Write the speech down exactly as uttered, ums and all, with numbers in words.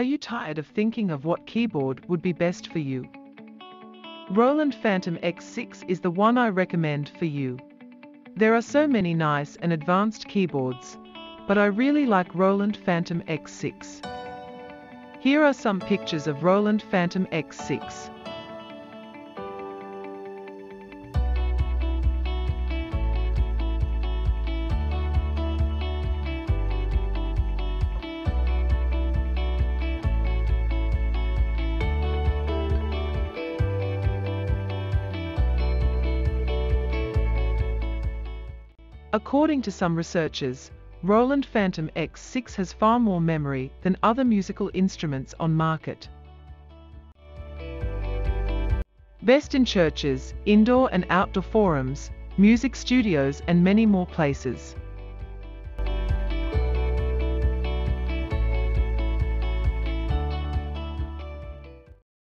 Are you tired of thinking of what keyboard would be best for you? Roland Fantom X six is the one I recommend for you. There are so many nice and advanced keyboards, but I really like Roland Fantom X six. Here are some pictures of Roland Fantom X six. According to some researchers, Roland Fantom X six has far more memory than other musical instruments on market. Best in churches, indoor and outdoor forums, music studios and many more places.